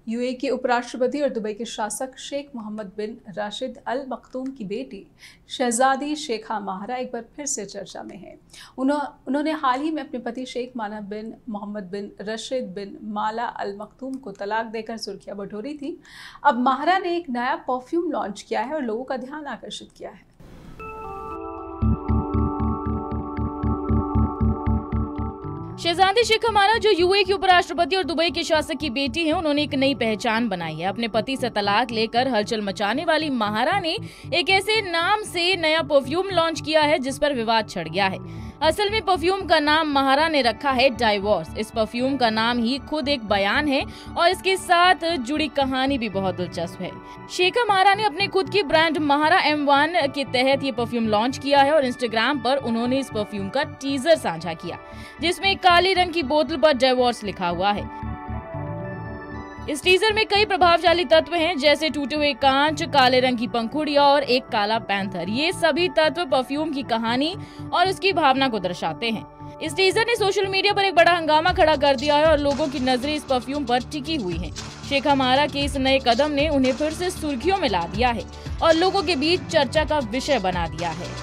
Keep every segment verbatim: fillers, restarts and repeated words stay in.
UAE के उपराष्ट्रपति और दुबई के शासक शेख मोहम्मद बिन राशिद अल मखतूम की बेटी शहजादी शेखा माहरा एक बार फिर से चर्चा में है। उन्होंने हाल ही में अपने पति शेख माना बिन मोहम्मद बिन रशीद बिन माला अल मखतूम को तलाक देकर सुर्खियां बटोरी थी। अब माहरा ने एक नया परफ्यूम लॉन्च किया है और लोगों का ध्यान आकर्षित किया है। शहजादी शेखा माहरा, जो यूएई के उपराष्ट्रपति और दुबई के शासक की बेटी हैं, उन्होंने एक नई पहचान बनाई है। अपने पति से तलाक लेकर हलचल मचाने वाली माहरा ने एक ऐसे नाम से नया परफ्यूम लॉन्च किया है जिस पर विवाद छिड़ गया है। असल में परफ्यूम का नाम माहरा ने रखा है डाइवोर्स। इस परफ्यूम का नाम ही खुद एक बयान है और इसके साथ जुड़ी कहानी भी बहुत दिलचस्प है। शेखा माहरा ने अपने खुद की ब्रांड माहरा एम वन के तहत ये परफ्यूम लॉन्च किया है और इंस्टाग्राम पर उन्होंने इस परफ्यूम का टीजर साझा किया, जिसमें काली रंग की बोतल पर डाइवोर्स लिखा हुआ है। इस टीजर में कई प्रभावशाली तत्व हैं, जैसे टूटे हुए कांच, काले रंग की पंखुड़ियां और एक काला पैंथर। ये सभी तत्व परफ्यूम की कहानी और उसकी भावना को दर्शाते हैं। इस टीजर ने सोशल मीडिया पर एक बड़ा हंगामा खड़ा कर दिया है और लोगों की नजरें इस परफ्यूम पर टिकी हुई हैं। शेखा माहरा के इस नए कदम ने उन्हें फिर से सुर्खियों में ला दिया है और लोगों के बीच चर्चा का विषय बना दिया है।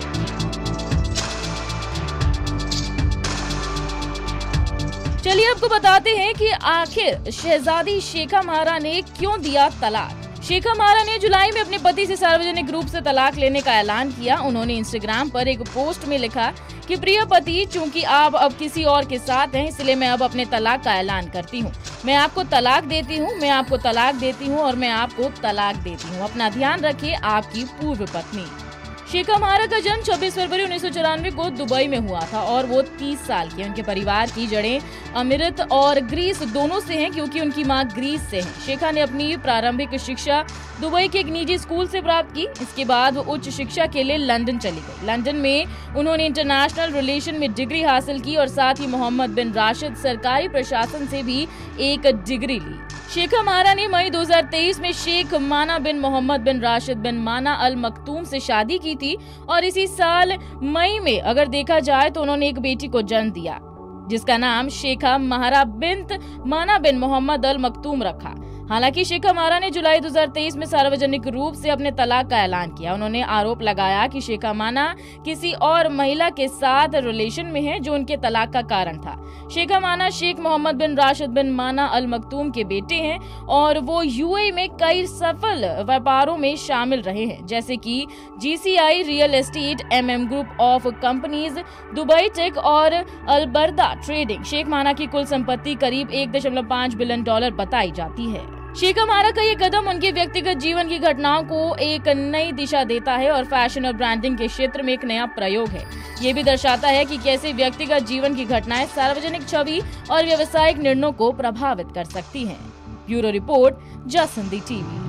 चलिए आपको बताते हैं कि आखिर शहजादी शेखा माहरा ने क्यों दिया तलाक। शेखा माहरा ने जुलाई में अपने पति से सार्वजनिक रूप से तलाक लेने का ऐलान किया। उन्होंने इंस्टाग्राम पर एक पोस्ट में लिखा कि प्रिय पति, चूंकि आप अब किसी और के साथ हैं, इसलिए मैं अब अपने तलाक का ऐलान करती हूँ। मैं आपको तलाक देती हूँ, मैं आपको तलाक देती हूँ और मैं आपको तलाक देती हूँ। अपना ध्यान रखिए, आपकी पूर्व पत्नी। शेखा माहरा का जन्म छब्बीस फरवरी उन्नीस सौ चौरानवे को दुबई में हुआ था और वो तीस साल की हैं। उनके परिवार की जड़ें अमीरत और ग्रीस दोनों से हैं, क्योंकि उनकी मां ग्रीस से हैं। शेखा ने अपनी प्रारंभिक शिक्षा दुबई के एक निजी स्कूल से प्राप्त की। इसके बाद वो उच्च शिक्षा के लिए लंदन चली गई। लंदन में उन्होंने इंटरनेशनल रिलेशन में डिग्री हासिल की और साथ ही मोहम्मद बिन राशिद सरकारी प्रशासन से भी एक डिग्री ली। शेखा माहरा ने मई दो हज़ार तेईस में शेख माना बिन मोहम्मद बिन राशिद बिन माना अल मखतूम से शादी की थी और इसी साल मई में अगर देखा जाए तो उन्होंने एक बेटी को जन्म दिया, जिसका नाम शेखा माहरा बिन्त माना बिन मोहम्मद अल मखतूम रखा। हालांकि शेखा माहरा ने जुलाई दो हज़ार तेईस में सार्वजनिक रूप से अपने तलाक का ऐलान किया। उन्होंने आरोप लगाया कि शेखा माना किसी और महिला के साथ रिलेशन में है, जो उनके तलाक का कारण था। शेखा माना शेख मोहम्मद बिन राशिद बिन माना अल मखतूम के बेटे हैं और वो यूएई में कई सफल व्यापारों में शामिल रहे हैं, जैसे कि GCI real estate, MM group of companies, Dubai tech और अलबर्दा ट्रेडिंग। शेख माना की कुल संपत्ति करीब एक दशमलव पाँच बिलियन डॉलर बताई जाती है। शेखा माहरा का ये कदम उनके व्यक्तिगत जीवन की घटनाओं को एक नई दिशा देता है और फैशन और ब्रांडिंग के क्षेत्र में एक नया प्रयोग है। ये भी दर्शाता है कि कैसे व्यक्तिगत जीवन की घटनाएं सार्वजनिक छवि और व्यावसायिक निर्णयों को प्रभावित कर सकती हैं। ब्यूरो रिपोर्ट, जसहिंदी टीवी।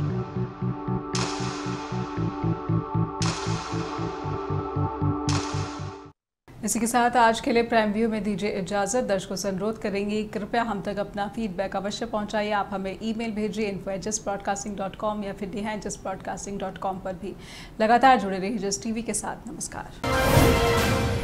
इसी के साथ आज के लिए प्राइम व्यू में दीजिए इजाजत। दर्शकों से अनुरोध करेंगे, कृपया हम तक अपना फीडबैक अवश्य पहुंचाइए। आप हमें ईमेल भेजिए info at just broadcasting dot com या फिर D at just broadcasting dot com पर भी। लगातार जुड़े रहिए जस्ट टीवी के साथ। नमस्कार।